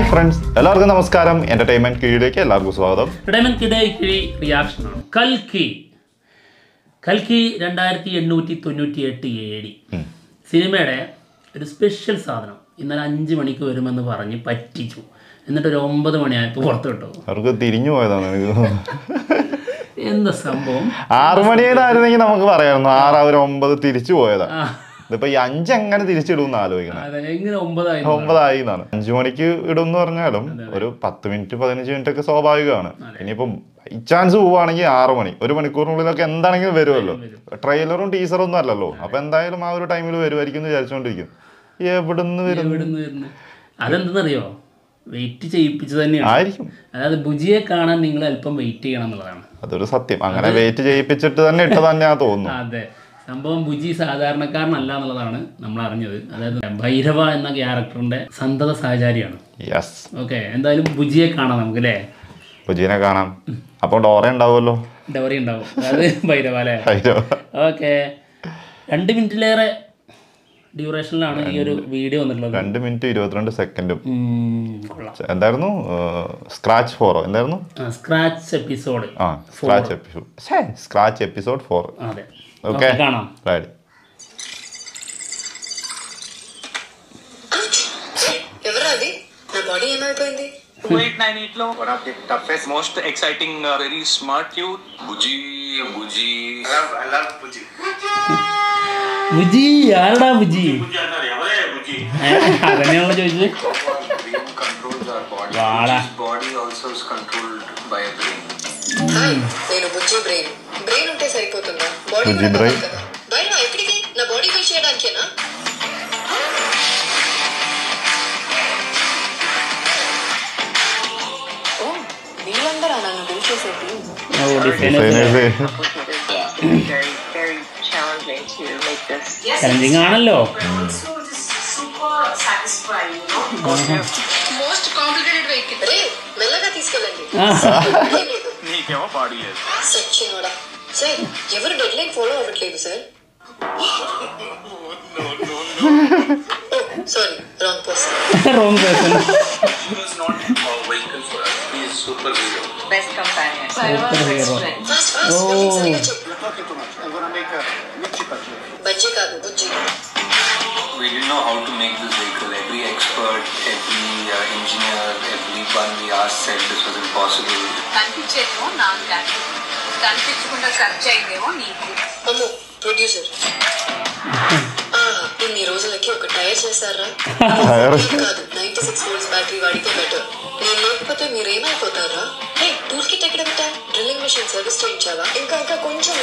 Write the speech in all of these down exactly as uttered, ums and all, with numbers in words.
Hi friends, എല്ലാവർക്കും നമസ്കാരം. Entertainment കീഴിലേക്ക് എല്ലാവർക്കും സ്വാഗതം. എന്റർടൈൻമെന്റ് കിഴി റിയാക്ഷൻ ആണ്. കൽക്കി കൽക്കി രണ്ടായിരത്തി എണ്ണൂറ്റി തൊണ്ണൂറ്റി എട്ട് എ ഡി സിനിമയുടെ ഒരു സ്പെഷ്യൽ സാധനം ഇന്നലെ അഞ്ച് മണിക്ക് വരുമെന്ന് പറഞ്ഞ് പറ്റിച്ചു. എന്നിട്ട് ഒരു ഒമ്പത് മണിയായപ്പോൾ പുറത്തു വിട്ടു. അവർക്ക് തിരിഞ്ഞു പോയതാണ് എന്താ സംഭവം? ആറു മണിയേതായിരുന്നെങ്കിൽ നമുക്ക് പറയാമായിരുന്നു. ആറ് അവർ ഒമ്പത് തിരിച്ചു പോയതാ. ഇതിപ്പോ ഈ അഞ്ച് എങ്ങനെ തിരിച്ചിടും ആലോചിക്കണം. ഒമ്പതായി ഒമ്പതായി എന്നാണ്. അഞ്ചു മണിക്ക് ഇടും എന്ന് പറഞ്ഞാലും ഒരു പത്ത് മിനിറ്റ് പതിനഞ്ച് മിനിറ്റ് ഒക്കെ സ്വാഭാവികമാണ്. ഇനിയിപ്പം ബൈ ചാൻസ് പോവുകയാണെങ്കിൽ ആറു മണി ഒരു മണിക്കൂറിനുള്ളിലൊക്കെ എന്താണെങ്കിലും വരുമല്ലോ. ട്രെയിലറും ടീസറും ഒന്നും അല്ലല്ലോ. അപ്പൊ എന്തായാലും ആ ഒരു ടൈമിൽ വരുമായിരിക്കും എന്ന് വിചാരിച്ചുകൊണ്ടിരിക്കും. എവിടുന്ന് വരുന്നു? അതെന്തെന്നറിയോ? വെയിറ്റ് ചെയ്യിപ്പിച്ചു തന്നെയാണ് ആയിരിക്കും. അതായത് ബുജിയെ കാണാൻ നിങ്ങൾ അല്പം വെയിറ്റ് ചെയ്യണം എന്നുള്ളതാണ്. അതൊരു സത്യം. അങ്ങനെ വെയിറ്റ് ചെയ്യിപ്പിച്ചിട്ട് തന്നെ ഇട്ട് തന്നെയാ തോന്നുന്നു. അതെ, സംഭവം ബുജി സാധാരണക്കാരനല്ല എന്നുള്ളതാണ് നമ്മൾ അറിഞ്ഞത്. അതായത് ഭൈരവ എന്ന ക്യാരക്ടറിന്റെ സന്തത സഹചാരിയാണ്. യെസ്. ഓക്കെ, എന്തായാലും ബുജിയെ കാണാം നമുക്ക് അല്ലേ? ബുജിനെ കാണാം. അപ്പൊ ഡോറ ഉണ്ടാവുമല്ലോ. ഡോറി ഉണ്ടാവും. അതായത് ഭൈരവ അല്ലേ? ഓക്കെ, രണ്ട് മിനിറ്റിലേറെ ഡ്യൂറേഷനിലാണ് ഈ ഒരു വീഡിയോ വന്നിട്ടുള്ളത്. രണ്ട് മിനിറ്റ് ഇരുപത്തിരണ്ട് സെക്കൻഡും. എന്തായിരുന്നു? സ്ക്രാച്ച് ഫോറോ എന്തായിരുന്നു? Scratch episode. ആ, scratch episode. Scratch episode four. അതെ, ఓకే കാണാം. రెడీ. ఎవరది? నా బాడీ ఏమైపోయింది? Wait, nine eight lo. One of the toughest, most exciting, uh, very smart youth. Buji, Buji. I love, I love Buji. Bujji ആരടാ Bujji? Buji andare, avare Buji. അതന്നെയാണല്ലോ ചോദിച്ചത്. Brain controls our body. Vaala. Buji's body also is controlled by a brain. Hi, నేను Bujji brain. Brain ఉంటే సరిపోతుందా? Body బుజ్జి కూడా brain. కదా. బయట ఎక్కడికి? నా బాడీ బిల్డ్ చేయడానికేనా? ఓ, వీళ్ళందరూ నన్ను బిల్డ్ చేసేది. ఓ, difference. very, very challenging to make this. Challenging ആണല്ലോ. Also, it is super satisfying, you know. Most complicated vehicle. రే, మెల్లగా తీసుకెళ్ళండి. లేదు, నీకేమో బాడీ లేదు. సచ్చినోడా. సార్, ఎవరు డెడ్ లైన్ ఫాలో అవ్వట్లేదు sir. Sorry, wrong person. Wrong person. He was not a vehicle for us. He is superhero. Best companion. Best friend. Fast fast Oh. సరిగా చెప్పు. I'm gonna make a Gucci culture. Bajji కాదు, బుజ్జి. We didn't know how to make this vehicle. Every expert, every uh, engineer, everyone we asked said this was impossible. కనిపించేదేమో నాకు కానీ కనిపించకుండా ఖర్చు అయిందేమో నీకు. అమ్మో, producer. ఇన్ని రోజులకి ఒక టైర్ చేశారా? కాదు, నైన్టీ సిక్స్ వోల్ట్స్ బ్యాటరీ వాడితే బెటర్. నేను లేకపోతే మీరేమైపోతారా? హే, టూల్ కిట్ ఎక్కడ పెట్టా? డ్రిల్లింగ్ మెషిన్ సర్వీస్ చేయించావా? ఇంకా ఇంకా కొంచెం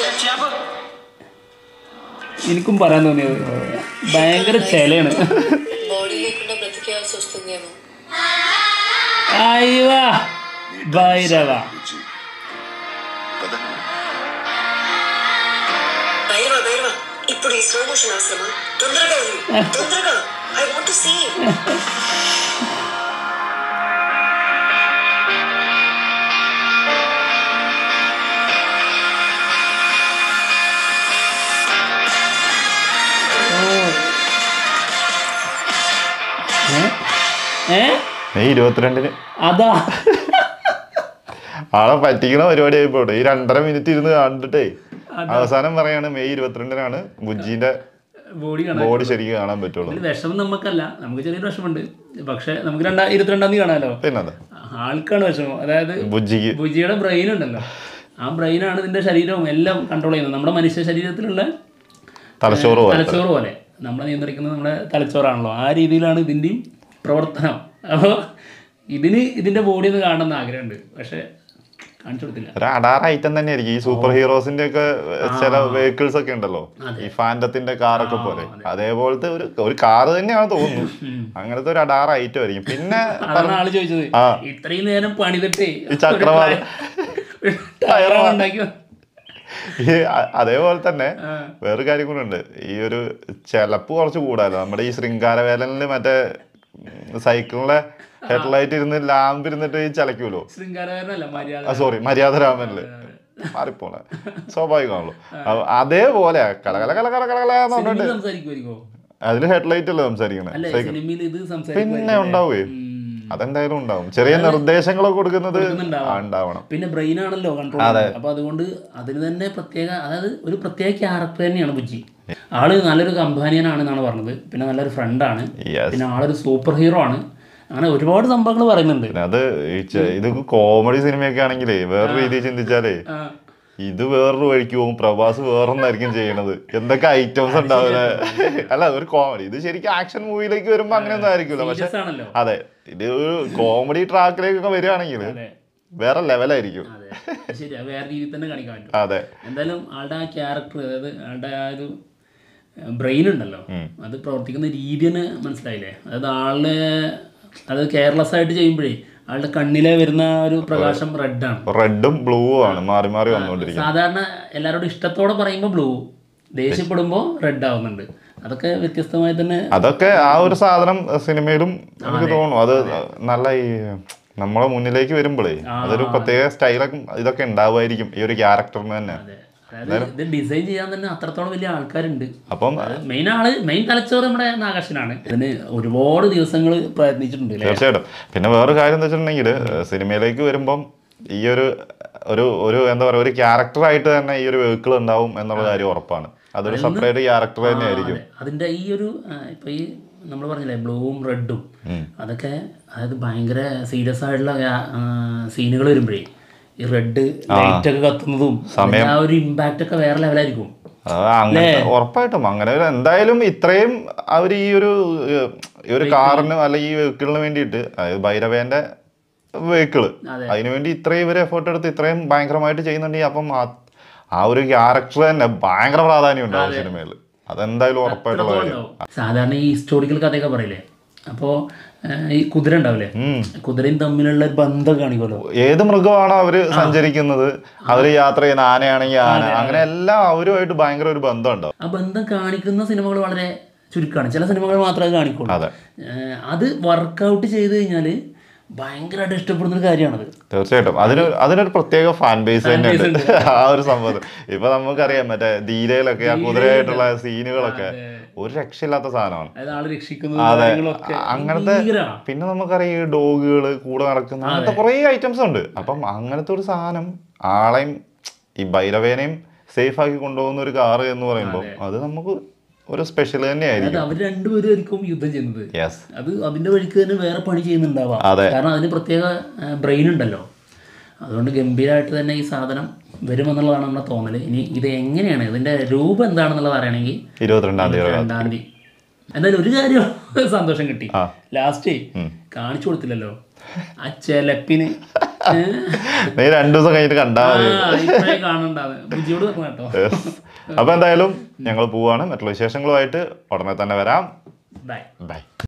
എനിക്കും പറയാൻ തോന്നിയത് ഭയങ്കര ചെലയാണ്. బాడీ లేకుండా బ్రతికేయాల్సి వస్తుందేమో. അയ്യോ ഭൈരവ. భైరవ భైరవ, ఇప్పుడు ఈ స్లో మోషన్ అవసరమా? తొందరగా ఉంది, తొందరగా. I want to see. May ഇരുപത്തിരണ്ടിന് അതാ ആളെ പറ്റിക്കണ പരിപാടി ആയിപ്പോട്ടെ. ഈ രണ്ടര മിനിറ്റ് ഇരുന്ന് കണ്ടിട്ടേ അവസാനം പറയാണ് മെയ് ഇരുപത്തിരണ്ടിനാണ് ബുജ്ജിന്റെ ബോഡി ബോഡി ശരിക്കും കാണാൻ പറ്റുള്ളൂ. വിഷമം നമുക്കല്ല, നമുക്ക് ചെറിയൊരു വിഷമമുണ്ട്. പക്ഷെ നമുക്ക് രണ്ടാ ഇരുപത്തിരണ്ടാം തീയതി കാണാമല്ലോ. പിന്നെ ആൾക്കാണ് വിഷമം. അതായത് ബുജ്ജിക്ക് ബുജിയുടെ ബ്രെയിൻ ഉണ്ടല്ലോ, ആ ബ്രെയിനാണ് ഇതിന്റെ ശരീരവും എല്ലാം കൺട്രോൾ ചെയ്യുന്നത്. നമ്മുടെ മനുഷ്യ ശരീരത്തിലുള്ള തലച്ചോറ് പോലെ തലച്ചോറ് പോലെ നമ്മളെ നിയന്ത്രിക്കുന്നത് നമ്മുടെ തലച്ചോറാണല്ലോ. ആ രീതിയിലാണ് ഇതിൻ്റെയും പ്രവർത്തനം. അപ്പോൾ ഇതിന് ഇതിന്റെ ബോഡി ഒന്ന് കാണണമെന്ന് ആഗ്രഹമുണ്ട്, പക്ഷെ കാണിച്ചു കൊടുത്തില്ല. ഒരു അഡാർ ഐറ്റം തന്നെ ആയിരിക്കും. ഈ സൂപ്പർ ഹീറോസിന്റെ ഒക്കെ ചില വെഹിക്കിൾസ് ഒക്കെ ഉണ്ടല്ലോ, ഈ ഫാൻറ്റത്തിന്റെ കാറൊക്കെ പോലെ അതേപോലത്തെ ഒരു ഒരു കാറ് തന്നെയാണ് തോന്നുന്നു. അങ്ങനത്തെ ഒരു അഡാർ ഐറ്റം ആയിരിക്കും. പിന്നെ അതാണ് ആള് ചോദിച്ചത്, ഇത്രയും നേരം പണിതിട്ടേ ഈ ചക്രവാളം ഉണ്ടാക്കി. അതേപോലെ തന്നെ വേറൊരു കാര്യം കൂടെ ഉണ്ട്. ഈ ഒരു ചെലപ്പ് കുറച്ച് കൂടാലോ. നമ്മുടെ ഈ ശൃംഗാരവേലനില് മറ്റേ സൈക്കിളിലെ ഹെഡ്ലൈറ്റ് ഇരുന്ന് ലാമ്പ് ഇരുന്നിട്ട് ഈ ചലക്കൂലോ. സോറി, മര്യാദ രാമനില് മാറിപ്പോണേ സ്വാഭാവികമാണല്ലോ. അതേപോലെ കലകല കല കല കലകലെന്ന് പറഞ്ഞിട്ട് അതില് ഹെഡ്ലൈറ്റ് അല്ലേ സംസാരിക്കണേ. പിന്നെ ഉണ്ടാവേ അതെന്തായാലും ഉണ്ടാവും. ചെറിയ നിർദ്ദേശങ്ങളൊക്കെ കൊടുക്കുന്നത് ഉണ്ടാവണം. പിന്നെ ബ്രെയിൻ ആണല്ലോ കൺട്രോൾ. അപ്പൊ അതുകൊണ്ട് അതിന് തന്നെ പ്രത്യേക, അതായത് ഒരു പ്രത്യേക ക്യാരക്ടർ തന്നെയാണ് ബുജ്ജി. ആള് നല്ലൊരു കമ്പാനിയനാണെന്നാണ് പറഞ്ഞത്. പിന്നെ നല്ലൊരു ഫ്രണ്ടാണ്. പിന്നെ ആളൊരു സൂപ്പർ ഹീറോ ആണ്. അങ്ങനെ ഒരുപാട് സംഭവങ്ങൾ പറയുന്നുണ്ട്. അത് ഇത് കോമഡി സിനിമയൊക്കെ ആണെങ്കിലേ വേറെ രീതിയിൽ ചിന്തിച്ചാലേ ഇത് വേറൊരു വഴിക്ക് പോകും, പ്രഭാസ് വേറൊന്നായിരിക്കും ചെയ്യണത്. എന്തൊക്കെ ഐറ്റംസ് ഉണ്ടാവില്ല. അല്ല ഒരു കോമഡി, ഇത് ശരിക്കും ആക്ഷൻ മൂവിയിലേക്ക് വരുമ്പോ അങ്ങനെയൊന്നും ആയിരിക്കില്ല. പക്ഷെ അതെ ഇത് ഒരു കോമഡി ട്രാക്കിലേക്കൊക്കെ വരികയാണെങ്കിൽ വേറെ ലെവലായിരിക്കും. ശരിയാ, വേറെ രീതിയിൽ തന്നെ കാണിക്കാൻ പറ്റും. അതെ, എന്തായാലും ആളുടെ ആ ക്യാരക്ടർ, അതായത് ആളുടെ ആ ഒരു ബ്രെയിൻ ഉണ്ടല്ലോ, അത് പ്രവർത്തിക്കുന്ന രീതി തന്നെ മനസ്സിലായില്ലേ. അതായത് ആളുടെ അത് കെയർലെസ് ആയിട്ട് ചെയ്യുമ്പോഴേ ആളുടെ കണ്ണിലെ വരുന്ന ഒരു പ്രകാശം റെഡാണ്. റെഡും ബ്ലൂ ആണ് മാറി മാറി വന്നുകൊണ്ടിരിക്കുന്നത്. സാധാരണ എല്ലാവരോടും ഇഷ്ടത്തോടെ പറയുമ്പോൾ ബ്ലൂ, ദേഷ്യപ്പെടുമ്പോൾ റെഡ് ആവുന്നുണ്ട്. അതൊക്കെ വ്യത്യസ്തമായി തന്നെ. അതൊക്കെ ആ ഒരു സാധനം സിനിമയിലും എനിക്ക് തോന്നുന്നു. അത് നല്ല ഈ നമ്മളെ മുന്നിലേക്ക് വരുമ്പോഴേ അതൊരു പ്രത്യേക സ്റ്റൈലൊക്കെ ഇതൊക്കെ ഉണ്ടാവുമായിരിക്കും ഈ ഒരു ക്യാരക്ടറിന് തന്നെ. ഇത് ഡിസൈൻ ചെയ്യാൻ തന്നെ അത്രത്തോളം വലിയ ആൾക്കാരുണ്ട്. അപ്പം മെയിൻ ആള് മെയിൻ തലച്ചോറ് നമ്മുടെ നാഗേഷനാണ്. ഇതിന് ഒരുപാട് ദിവസങ്ങൾ പ്രയത്നിച്ചിട്ടുണ്ട്. തീർച്ചയായിട്ടും. പിന്നെ വേറെ കാര്യം എന്താ വെച്ചിട്ടുണ്ടെങ്കിൽ സിനിമയിലേക്ക് വരുമ്പം ഈ ഒരു ഒരു ഒരു എന്താ പറയുക ഒരു ക്യാരക്ടറായിട്ട് തന്നെ ഈ ഒരു വെഹിക്കിൾ ഉണ്ടാവും എന്നുള്ള കാര്യം ഉറപ്പാണ്. അതൊരു സെപ്പറേറ്റ് ക്യാരക്ടർ തന്നെ ആയിരിക്കും. അതിന്റെ ഈ ഒരു ഇപ്പൊ ഈ നമ്മൾ പറഞ്ഞില്ലേ ബ്ലൂവും റെഡും, അതൊക്കെ അതായത് ഭയങ്കര സീരിയസ് ആയിട്ടുള്ള സീനുകൾ വരുമ്പോഴേ ഈ റെഡ് ലൈറ്റ് ഒക്കെ കത്തുന്നതും ആ ഒരു ഇമ്പാക്റ്റ് ഒക്കെ വേറെ ലെവലായിരിക്കും. അങ്ങനെ ഉറപ്പായിട്ടും അങ്ങനെ എന്തായാലും ഇത്രയും അവർ ഈ ഒരു ഈ ഒരു കാറിന് അല്ലെങ്കിൽ ഈ വെഹിക്കിളിന് വേണ്ടിയിട്ട്, അതായത് ഭൈരവേന്റെ വെഹിക്കിള്, അതിനുവേണ്ടി ഇത്രയും ഇവർ എഫേർട്ട് എടുത്ത് ഇത്രയും ഭയങ്കരമായിട്ട് ചെയ്യുന്നുണ്ടെങ്കിൽ അപ്പം ആ ഒരു ക്യാരക്ടർ തന്നെ ഭയങ്കര പ്രാധാന്യം ഉണ്ടാവും സിനിമയിൽ. അതെന്തായാലും ഉറപ്പായിട്ടുള്ള കാര്യം. സാധാരണ ഈ ഹിസ്റ്റോറിക്കൽ കഥയൊക്കെ പറയില്ലേ, അപ്പോൾ ഈ കുതിര ഉണ്ടാവില്ലേ, കുതിരയും തമ്മിലുള്ള ഒരു ബന്ധം കാണിക്കുമല്ലോ. ഏത് മൃഗമാണോ അവര് സഞ്ചരിക്കുന്നത്, അവര് യാത്ര ചെയ്യുന്ന ആനയാണെങ്കിൽ ആന, അങ്ങനെ എല്ലാം അവരുമായിട്ട് ഭയങ്കര ഒരു ബന്ധം ഉണ്ടാവും. ആ ബന്ധം കാണിക്കുന്ന സിനിമകൾ വളരെ ചുരുക്കമാണ്. ചില സിനിമകൾ മാത്രമേ കാണിക്കുള്ളൂ. അത് വർക്കൗട്ട് ചെയ്ത് കഴിഞ്ഞാൽ ഭയങ്കരമായിട്ട് ഇഷ്ടപ്പെടുന്ന ഒരു കാര്യമാണത്. തീർച്ചയായിട്ടും. അതിന് അതിനൊരു പ്രത്യേക ഫാൻ ബേസ് തന്നെയുണ്ട് ആ ഒരു സംഭവം. ഇപ്പൊ നമുക്കറിയാം മറ്റേ ധീരയിലൊക്കെ ആ കുതിരയായിട്ടുള്ള സീനുകളൊക്കെ ഒരു രക്ഷയില്ലാത്ത സാധനമാണ്. അതെ, അങ്ങനത്തെ. പിന്നെ നമുക്കറിയാം ഈ ഡോഗുകള് കൂടെ നടക്കുന്ന അങ്ങനത്തെ കുറെ ഐറ്റംസ് ഉണ്ട്. അപ്പം അങ്ങനത്തെ ഒരു സാധനം ആളെയും ഈ ഭൈരവേനെയും സേഫ് ആക്കി കൊണ്ടുപോകുന്ന ഒരു കാറ് എന്ന് പറയുമ്പോൾ അത് നമുക്ക് ഒരു സ്പെഷ്യൽ തന്നെയായിരിക്കും. അവർ രണ്ടുപേരും യുദ്ധം ചെയ്യുന്നത് അത് അതിന്റെ വഴിക്ക് തന്നെ വേറെ പണി ചെയ്യുന്നുണ്ടാവാം. കാരണം അതിന് പ്രത്യേക ബ്രെയിൻ ഉണ്ടല്ലോ. അതുകൊണ്ട് ഗംഭീരമായിട്ട് തന്നെ ഈ സാധനം വരുമെന്നുള്ളതാണ് നമ്മുടെ തോന്നല്. ഇനി ഇത് എങ്ങനെയാണ്, ഇതിന്റെ രൂപം എന്താണെന്നുള്ളത് അറിയണമെങ്കിൽ ഇരുപത്തിരണ്ടാം തീയതി രണ്ടാം തീയതി എന്തായാലും ഒരു കാര്യം സന്തോഷം കിട്ടി. ലാസ്റ്റ് കാണിച്ചു കൊടുത്തില്ലല്ലോ ആ ചെലപ്പിന്. രണ്ടു ദിവസം കഴിഞ്ഞിട്ട് കണ്ടാ കാണണ്ടാവ് ബുജിയോട് പറഞ്ഞു കേട്ടോ. അപ്പൊ എന്തായാലും ഞങ്ങൾ പോവാണ്. മറ്റുള്ള വിശേഷങ്ങളുമായിട്ട് ഉടനെ തന്നെ വരാം. Bye by.